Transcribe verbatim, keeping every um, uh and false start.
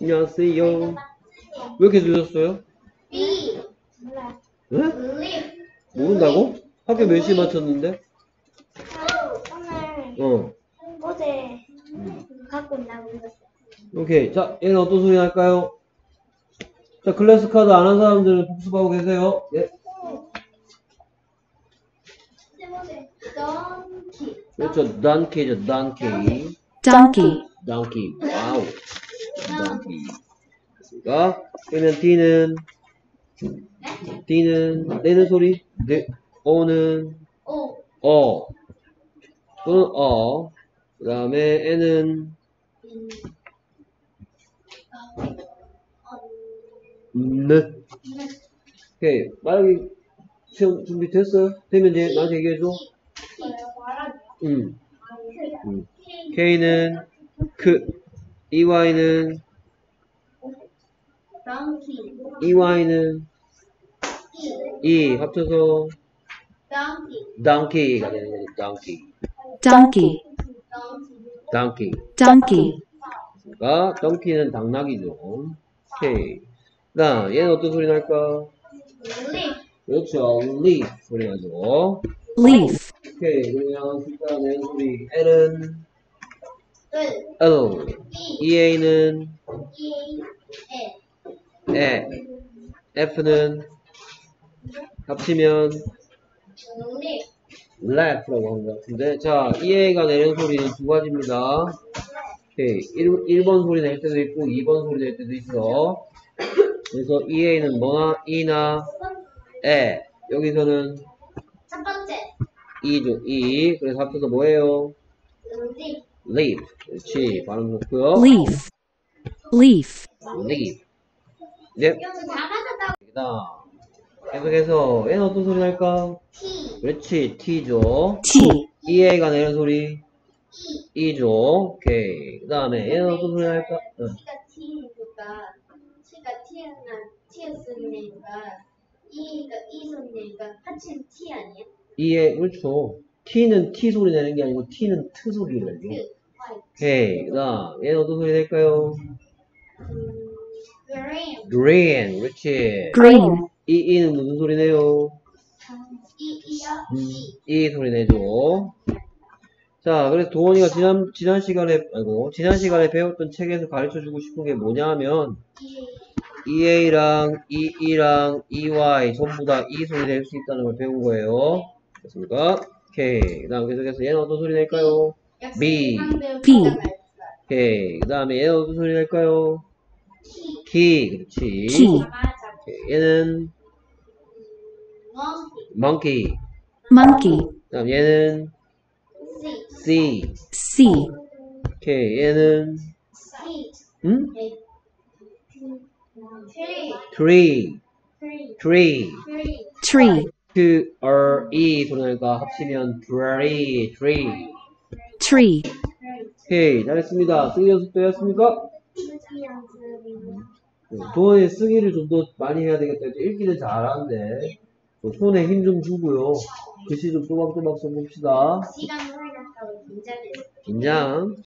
안녕하세요. 왜 이렇게 늦었어요? B. 네? Live. 모른다고? 학교 몇 시에 마쳤는데? 오늘 어. 어제 갖고 온다고 읽었어요. 오케이. 자, 얘는 어떤 소리 할까요? 자, 클래스 카드 안 한 사람들은 복습하고 계세요. 예. Donkey. 그렇죠. donkey죠. donkey. donkey, donkey. 와우. donkey. 됐습니까? 그러면 D는 D는 내는 소리. 네. O는 O. 어. 또는 어. 그 다음에 N은 는. 오케이. 말하기 시험 준비됐어요? 되면 이제 나한테 얘기해줘. 응. 응. K는 크. 이와이는 Donkey. 이와이는 이 합쳐서 Donkey. donkey가 되는 거죠. donkey. donkey, donkey. donkey, 그러니까 donkey는 당나귀죠. 오케이. 나 얘는 어떤 소리 날까? Live. 그렇죠. leaf 소리 나죠. leaf, 오케이. 그러면 숫자 내는 소리 L은 L. L. 이에이는 E. L. 에. F는 합치면 Live. laughla고 하는 것 같은데. 자, 이에이가 내는 소리는 두 가지입니다. 오케이. 일 번 소리 낼 때도 있고 이 번 소리 낼 때도 있어. 그래서 이에이는 뭐나 이나 에. 여기서는 첫 번째. 이죠. 이. 그래서 합쳐서 뭐예요? Live. leaf. 그렇지. 발음 좋고요. leaf, leaf, leaf. 네. 이거 다 맞았다고. 여기다. 계속해서 얘는 어떤 소리 날까? T. 그렇지. T죠. T, 이에이가 내는 소리 E. E죠. 오케이. 그 다음에 얘는 어떤 소리 날까? 응. T가 T니까 T가 T였나 T였으니까 E가 E 소리니까 합친 T 아니야? 이에 그렇죠. T는 T 소리 내는 게 아니고 T는 T 소리를 내죠. 그 오케이. 그 다음 얘는 어떤 소리 낼까요? Green. green. 그렇지. green, 이, 이는 무슨 소리 내요? E. E야. 음, E. 이 소리 내죠. 자, 그래서 도원이가 지난, 지난 시간에, 아이고, 지난 시간에 배웠던 책에서 가르쳐 주고 싶은 게 뭐냐 하면, E. 이에이랑 이이랑 이와이 전부 다 이 소리 낼 수 있다는 걸 배운 거예요. 됐습니까? 오케이. 그 다음 계속해서 얘는 어떤 소리 낼까요? B. B. 오케이. 그 다음에 얘는 어떤 소리 낼까요? T. 키. 그렇지. Key. 맞아. 오케이. 얘는 Monkey. monkey. monkey, 그 다음 얘는 C. C. C, 오케이. 얘는, Seat. 음? Tree. tree. Tree. tree. Tree. tree, 그, R, E 소리가 합치면 tree. tree. tree, 오케이. 잘했습니다. 쓰기 연습 되었습니까? 도원이 쓰기를 좀 더 많이 해야 되겠다. 읽기는 잘하는데 손에 힘 좀 주고요. 글씨 좀 또박또박 써봅시다. 시간 오래 갔다고 긴장했어. 긴장.